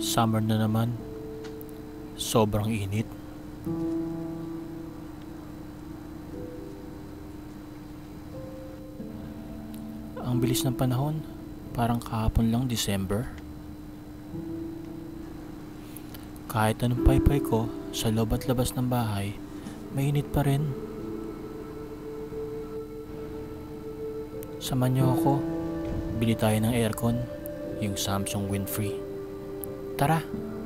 Summer na naman. Sobrang init. Ang bilis ng panahon. Parang kahapon lang December. Kahit anong paypay ko sa loob at labas ng bahay, mainit pa rin. Samahan niyo ako. Bili tayo ng aircon. Yung Samsung Windfree. Tara!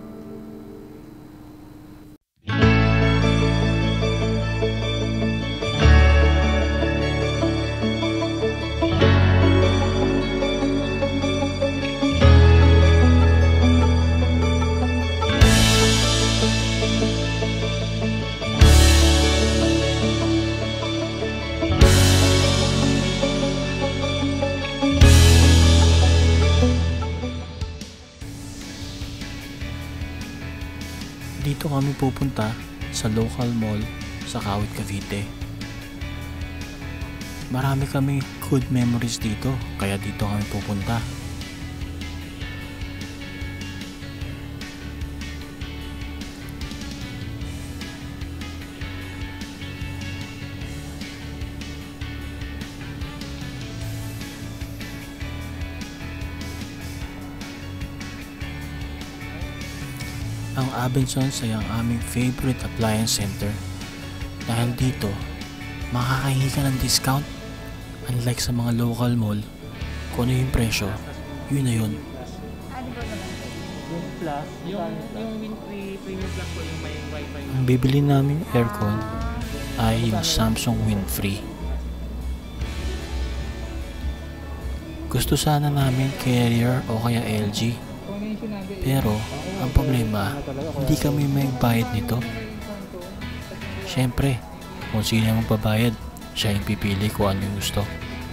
Dito kami pupunta sa local mall sa Kawit, Cavite. Marami kami good memories dito, kaya dito kami pupunta. Ang Abençons ay ang aming favorite appliance center dahil dito makakahingi ka ng discount. Unlike sa mga local mall, kung ano yung presyo, yun na yun. Yung plus, yung Windfree Premium Plus po yung may wifi. Ang bibili namin aircon ay yung Samsung Windfree. Gusto sana namin Carrier o kaya LG. Pero, ang problema, hindi kami may bayad nito. Siyempre, kung sino yung magbabayad, siya yung pipili kung ano yung gusto.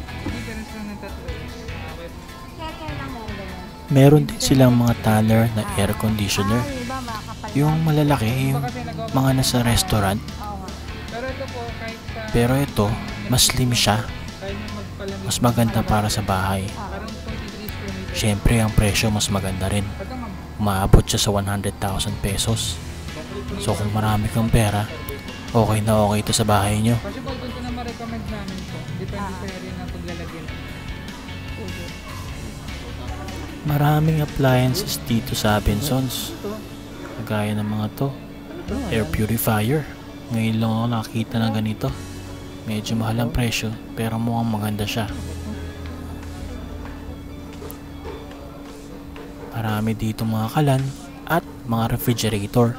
Meron din silang mga Tanner na air conditioner. Yung malalaki, yung mga nasa restaurant. Pero ito, mas slim siya. Mas maganda para sa bahay. Siyempre, ang presyo mas maganda rin. Umaabot siya sa 100,000 pesos. So kung marami kang pera, okay na okay ito sa bahay nyo. Possible kung ito na ma-recommend namin ito. Depende sa area na paglalagyan. Maraming appliances dito sa Abençons. Kagaya ng mga to. Air purifier. Ngayon lang ako nakakita ng ganito. Medyo mahal ang presyo, pero mukhang maganda siya. Marami dito mga kalan at mga refrigerator.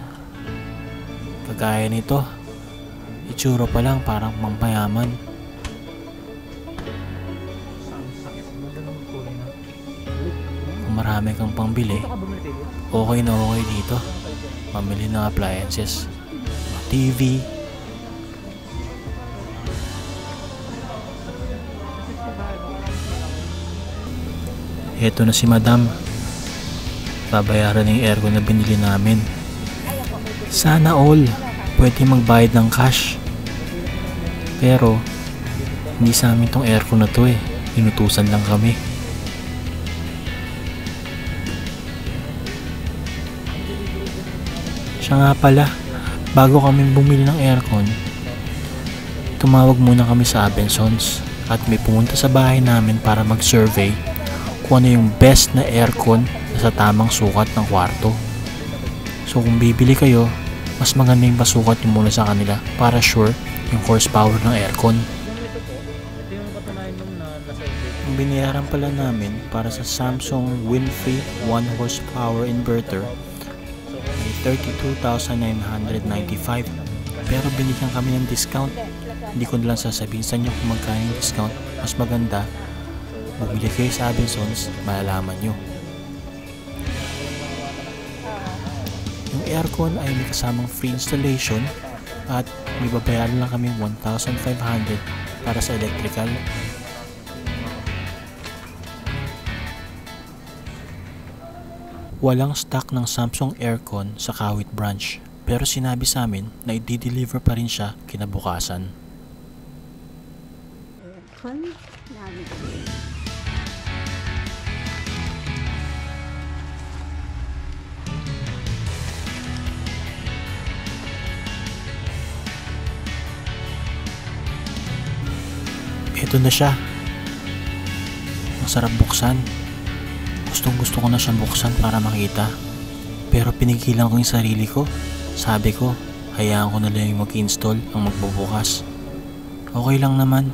Kagaya nito, itsura pa lang parang mampayaman. Kung marami kang pangbili, okay na okay dito. Mamili ng appliances, TV. Heto na si Madam. Babayaran yung aircon na binili namin. Sana all pwede magbayad ng cash. Pero hindi sa amin tong aircon na to eh. Inutusan lang kami. Siya nga pala, bago kami bumili ng aircon, tumawag muna kami sa Abençons at may pumunta sa bahay namin para mag-survey kung ano yung best na aircon sa tamang sukat ng kwarto. So kung bibili kayo, mas maganda yung pasukat yung muna sa kanila para sure yung horsepower ng aircon. Ang binayaran pala namin para sa Samsung Windfree 1 horsepower inverter ay 32,995. Pero binigyan kami ng discount. Hindi ko na lang sasabihin sa inyo kung magkano yung discount. Mas maganda, bumili kayo sa Abençons, malalaman nyo. Yung aircon ay may kasamang free installation at may babayaran lang kami 1,500 para sa electrical. Walang stock ng Samsung aircon sa Kawit branch, pero sinabi sa amin na i-deliver pa rin siya kinabukasan. Aircon namin. Ito na siya. Masarap buksan. Gustong gusto ko na siyang buksan para makita. Pero pinigilan ko yung sarili ko. Sabi ko, hayaan ko na lang yung mag-install ang magbubukas. Okay lang naman.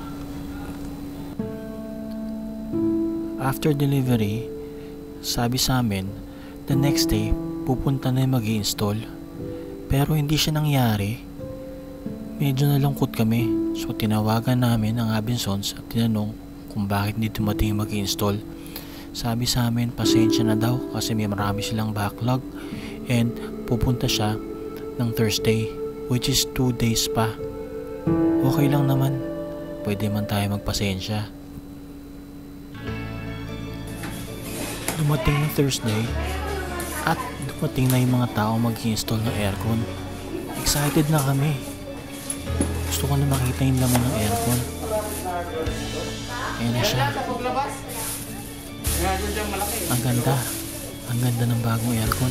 After delivery, sabi sa amin, the next day, pupunta na yung mag-i-install. Pero hindi siya nangyari. Medyo nalungkot kami. So tinawagan namin ang Abençons at tinanong kung bakit hindi dumating mag-i-install. Sabi sa amin, pasensya na daw kasi may marami silang backlog and pupunta siya ng Thursday, which is 2 days pa. Okay lang naman. Pwede man tayo magpasensya. Dumating yung Thursday at dumating na yung mga tao mag-i-install ng aircon. Excited na kami. Gusto ko na makita yung laman ng aircon. Ayan na siya. Ang ganda. Ang ganda ng bagong aircon.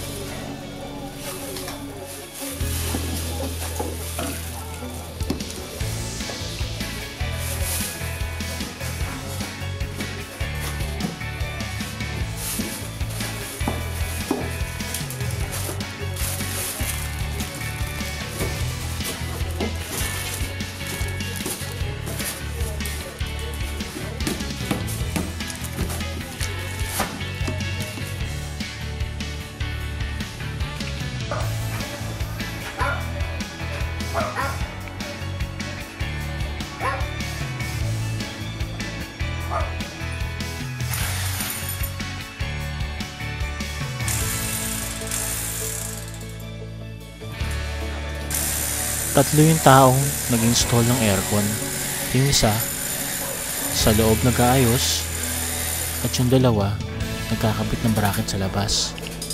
Tatlo yung taong nag-install ng aircon. Yung isa, sa loob nag-aayos, at yung dalawa, nagkakabit ng bracket sa labas.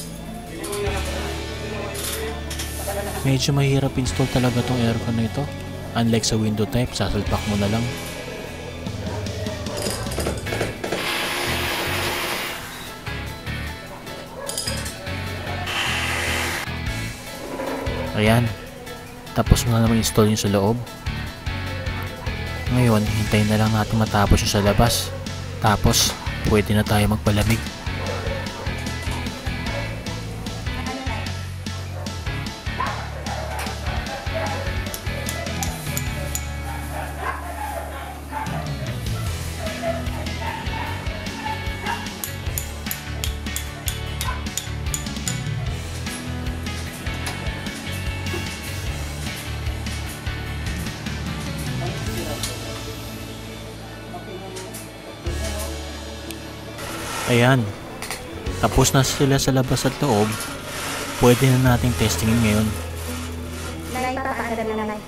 Medyo mahirap install talaga tong aircon na ito. Unlike sa window type, sasalpak mo na lang. Ayan. Tapos mo na naman install yung sa loob. Ngayon, hintayin na lang natin matapos yung sa labas. Tapos, pwede na tayo magpalamig. Ayan, tapos na sila sa labas at loob. Pwede na nating testingin ngayon. Nay, papaanda na nanay.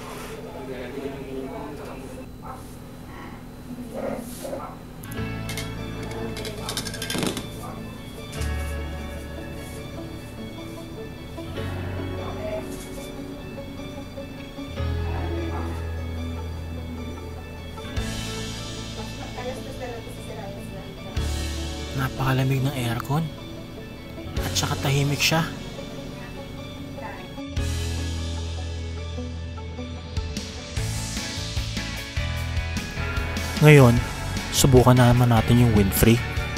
Napakalamig ng aircon. At saka tahimik siya. Ngayon, subukan na naman natin yung wind-free.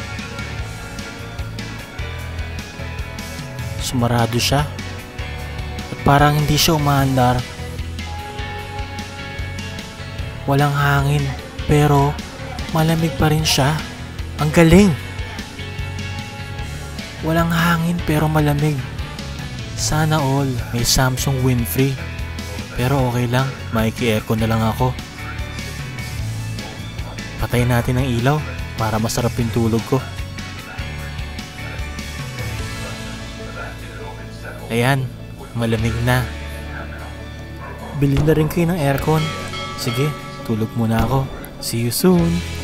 Sumarado siya. At parang hindi siya umaandar. Walang hangin, pero malamig pa rin siya. Ang galing! Walang hangin pero malamig. Sana all may Samsung wind-free. Pero okay lang, maiki-aircon na lang ako. Patayin natin ang ilaw para masarap yung tulog ko. Ayan, malamig na. Bili na rin kayo ng aircon. Sige, tulog muna ako. See you soon!